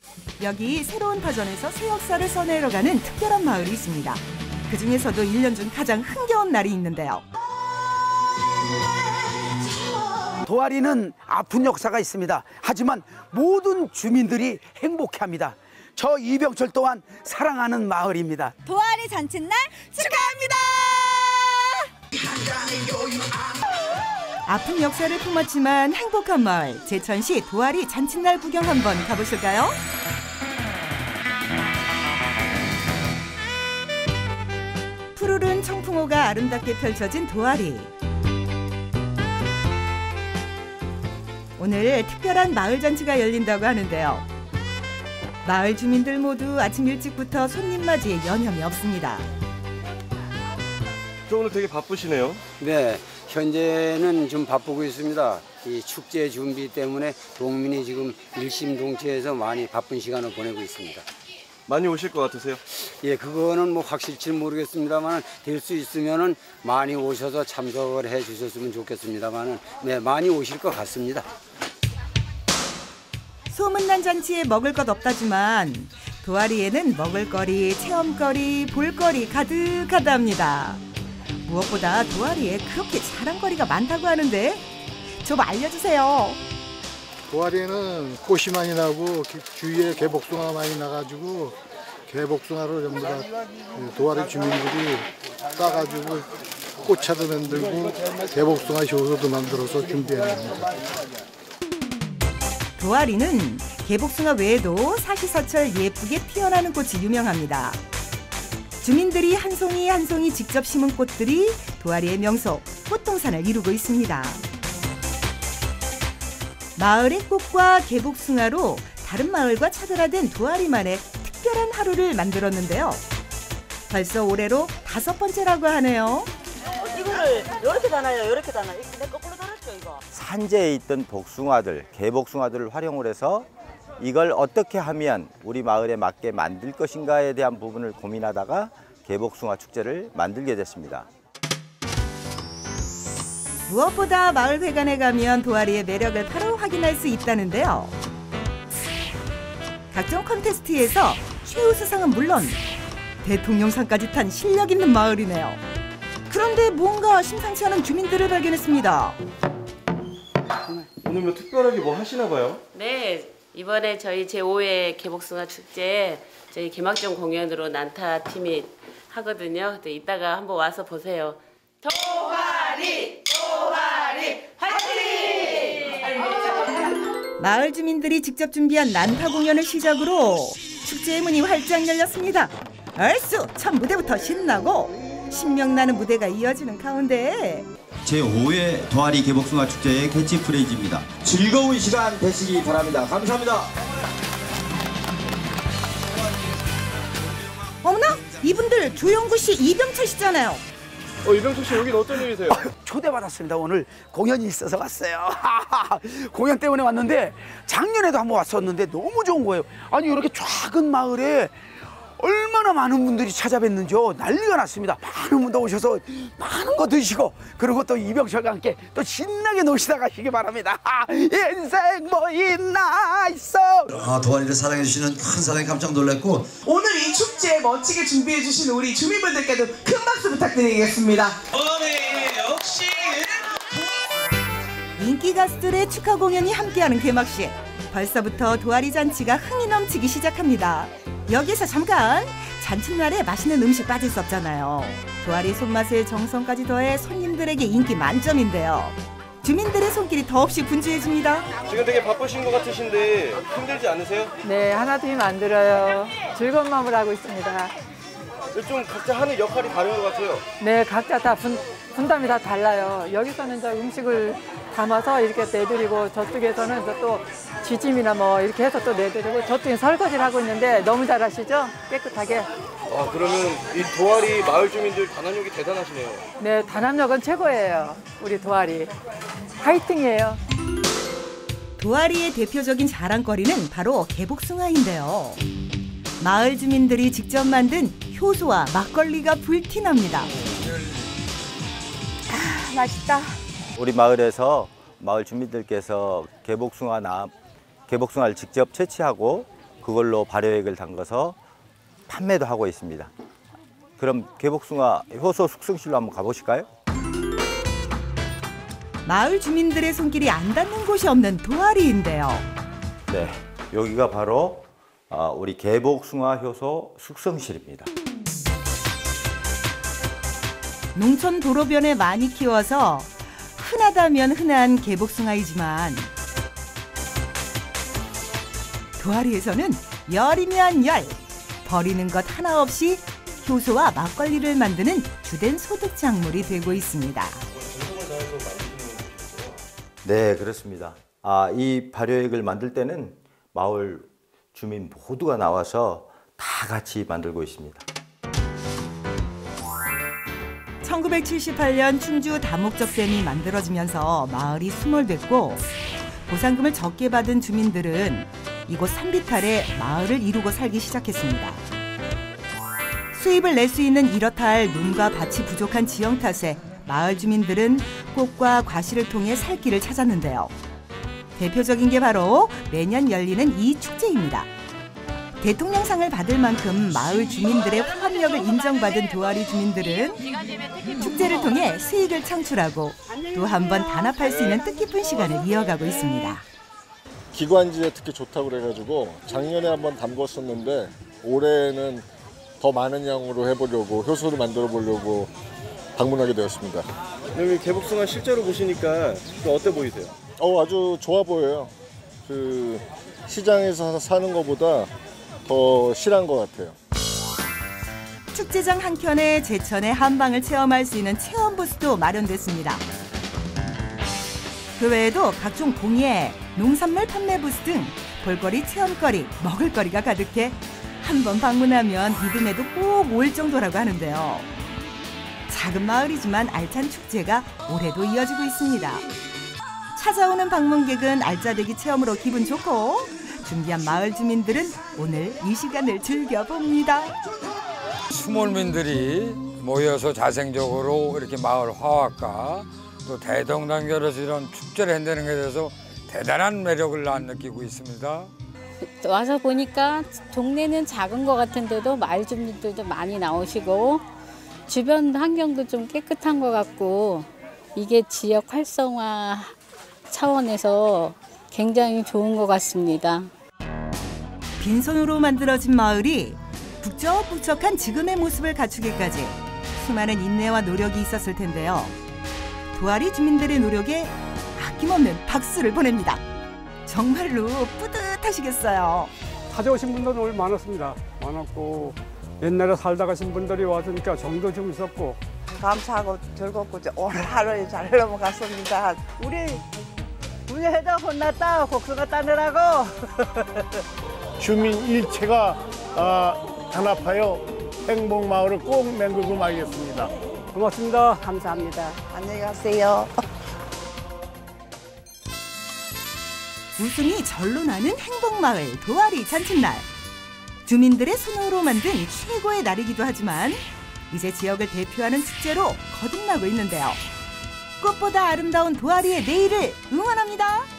여기 새로운 터전에서 새 역사를 써내려가는 특별한 마을이 있습니다. 그중에서도 1년 중 가장 흥겨운 날이 있는데요. 도아리는 아픈 역사가 있습니다. 하지만 모든 주민들이 행복해합니다. 저 이병철 또한 사랑하는 마을입니다. 도아리 잔칫날 축하합니다. 아픈 역사를 품었지만 행복한 마을 제천시 도아리 잔칫날 구경 한번 가보실까요? 푸르른 청풍호가 아름답게 펼쳐진 도아리. 오늘 특별한 마을 잔치가 열린다고 하는데요. 마을 주민들 모두 아침 일찍부터 손님 맞이에 여념이 없습니다. 저 오늘 되게 바쁘시네요. 네, 현재는 좀 바쁘고 있습니다. 이 축제 준비 때문에 농민이 지금 일심동체해서 많이 바쁜 시간을 보내고 있습니다. 많이 오실 것 같으세요? 예, 그거는 뭐 확실치는 모르겠습니다만 될 수 있으면은 많이 오셔서 참석을 해 주셨으면 좋겠습니다만은 네, 많이 오실 것 같습니다. 소문난 잔치에 먹을 것 없다지만 도아리에는 먹을거리, 체험거리, 볼거리 가득하답니다. 무엇보다 도아리에 그렇게 자랑거리가 많다고 하는데 좀 알려주세요. 도아리에는 꽃이 많이 나고 주위에 개복숭아 많이 나가지고 개복숭아를 전부 다 도아리 주민들이 따가지고 꽃차도 만들고 개복숭아 효소도 만들어서 준비합니다. 도아리는 개복숭아 외에도 사시사철 예쁘게 피어나는 꽃이 유명합니다. 주민들이 한 송이 한 송이 직접 심은 꽃들이 도아리의 명소 꽃동산을 이루고 있습니다. 마을의 꽃과 개복숭아로 다른 마을과 차별화된 도아리만의 특별한 하루를 만들었는데요. 벌써 올해로 5번째라고 하네요. 이거를 이렇게 다나요? 이렇게 다나요? 내 거꾸로 달았죠, 이거? 산재에 있던 복숭아들, 개복숭아들을 활용을 해서 이걸 어떻게 하면 우리 마을에 맞게 만들 것인가에 대한 부분을 고민하다가 개복숭아 축제를 만들게 됐습니다. 무엇보다 마을회관에 가면 도아리의 매력을 바로 확인할 수 있다는데요. 각종 콘테스트에서 최우수상은 물론 대통령상까지 탄 실력 있는 마을이네요. 그런데 뭔가 심상치 않은 주민들을 발견했습니다. 오늘 뭐 특별하게 뭐 하시나 봐요? 네, 이번에 저희 제5회 개복숭아 축제 저희 개막전 공연으로 난타 팀이 하거든요. 이따가 한번 와서 보세요. 도아리! 도아리! 화이팅! 마을 주민들이 직접 준비한 난타 공연을 시작으로 축제의 문이 활짝 열렸습니다. 얼쑤 첫 무대부터 신나고 신명나는 무대가 이어지는 가운데 제5회 도아리 개복숭아 축제의 캐치프레이즈입니다. 즐거운 시간 되시기 바랍니다. 감사합니다. 어머나 이분들 조영구 씨, 이병철 씨잖아요. 이병철 씨 여긴 어떤 일이세요? 초대받았습니다. 오늘 공연이 있어서 왔어요. 공연 때문에 왔는데 작년에도 한번 왔었는데 너무 좋은 거예요. 아니 이렇게 작은 마을에 얼마나 많은 분들이 찾아뵀는지요. 난리가 났습니다. 많은 분들 오셔서 많은 거 드시고 그리고 또 이병철과 함께 또 신나게 노시다 가시기 바랍니다. 인생 뭐 있나 있어. 도아리를 사랑해 주시는 큰 사랑에 깜짝 놀랐고 오늘 이 축제 멋지게 준비해 주신 우리 주민분들께도 큰 박수 부탁드리겠습니다. 역시 인기 가수들의 축하 공연이 함께하는 개막식. 벌써부터 도아리 잔치가 흥이 넘치기 시작합니다. 여기서 잠깐! 잔칫날에 맛있는 음식 빠질 수 없잖아요. 도아리 손맛의 정성까지 더해 손님들에게 인기 만점인데요. 주민들의 손길이 더없이 분주해집니다. 지금 되게 바쁘신 것 같으신데 힘들지 않으세요? 네, 하나도 힘 안 들어요. 즐거운 마음으로 하고 있습니다. 좀 각자 하는 역할이 다른 것 같아요. 네, 각자 다 분담이 다 달라요. 여기서는 저 음식을 담아서 이렇게 내드리고 저쪽에서는 또 쥐짐이나 뭐 이렇게 해서 또 내드리고 저쪽에 설거지를 하고 있는데 너무 잘하시죠? 깨끗하게. 그러면 이 도아리 마을 주민들 단합력이 대단하시네요. 네, 단합력은 최고예요. 우리 도아리. 화이팅이에요. 도아리의 대표적인 자랑거리는 바로 개복숭아인데요. 마을 주민들이 직접 만든 효소와 막걸리가 불티납니다. 맛있다. 우리 마을에서 마을 주민들께서 개복숭아를 직접 채취하고 그걸로 발효액을 담가서 판매도 하고 있습니다. 그럼 개복숭아 효소 숙성실로 한번 가보실까요? 마을 주민들의 손길이 안 닿는 곳이 없는 도아리인데요. 네, 여기가 바로 우리 개복숭아 효소 숙성실입니다. 농촌 도로변에 많이 키워서 흔하다면 흔한 개복숭아이지만 도아리에서는 열이면 열, 버리는 것 하나 없이 효소와 막걸리를 만드는 주된 소득 작물이 되고 있습니다. 네, 그렇습니다. 이 발효액을 만들 때는 마을 주민 모두가 나와서 다 같이 만들고 있습니다. 1978년 충주 다목적댐이 만들어지면서 마을이 수몰됐고 보상금을 적게 받은 주민들은 이곳 산비탈에 마을을 이루고 살기 시작했습니다. 수입을 낼 수 있는 이렇다 할 눈과 밭이 부족한 지형 탓에 마을 주민들은 꽃과 과실을 통해 살 길을 찾았는데요. 대표적인 게 바로 매년 열리는 이 축제입니다. 대통령상을 받을 만큼 마을 주민들의 화합력을 인정받은 도아리 주민들은 축제를 통해 수익을 창출하고 또 한 번 단합할 수 있는 뜻깊은 시간을 이어가고 있습니다. 기관지에 특히 좋다고 그래가지고 작년에 한번 담궜었는데 올해는 더 많은 양으로 해보려고 효소를 만들어 보려고 방문하게 되었습니다. 여기 개복숭아 실제로 보시니까 어때 보이세요? 아주 좋아 보여요. 그 시장에서 사는 것보다 더 실한 것 같아요. 축제장 한켠에 제천의 한방을 체험할 수 있는 체험 부스도 마련됐습니다. 그 외에도 각종 공예, 농산물 판매 부스 등 볼거리, 체험거리, 먹을거리가 가득해 한 번 방문하면 믿음에도 꼭 올 정도라고 하는데요. 작은 마을이지만 알찬 축제가 올해도 이어지고 있습니다. 찾아오는 방문객은 알짜배기 체험으로 기분 좋고 준비한 마을 주민들은 오늘 이 시간을 즐겨봅니다. 수몰민들이 모여서 자생적으로 이렇게 마을 화합과 또 대동단결해서 이런 축제를 한다는 것에 대해서 대단한 매력을 난 느끼고 있습니다. 와서 보니까 동네는 작은 것 같은데도 마을 주민들도 많이 나오시고 주변 환경도 좀 깨끗한 것 같고 이게 지역 활성화 차원에서 굉장히 좋은 것 같습니다. 빈손으로 만들어진 마을이 북적북적한 지금의 모습을 갖추기까지 수많은 인내와 노력이 있었을 텐데요. 도아리 주민들의 노력에 아낌없는 박수를 보냅니다. 정말로 뿌듯하시겠어요. 찾아오신 분들도 오늘 많았습니다. 많았고 옛날에 살다 가신 분들이 와주니까 정도 좀 있었고 감사하고 즐겁고 오늘 하루 잘 넘어갔습니다. 우리 분야에다 혼났다 복숭아 따느라고. 주민 일체가 단합하여 행복마을을 꼭 만들고 말겠습니다. 고맙습니다. 감사합니다. 안녕히 가세요. 웃음이 절로 나는 행복마을 도아리 잔칫날. 주민들의 손으로 만든 최고의 날이기도 하지만 이제 지역을 대표하는 축제로 거듭나고 있는데요. 꽃보다 아름다운 도아리의 내일을 응원합니다.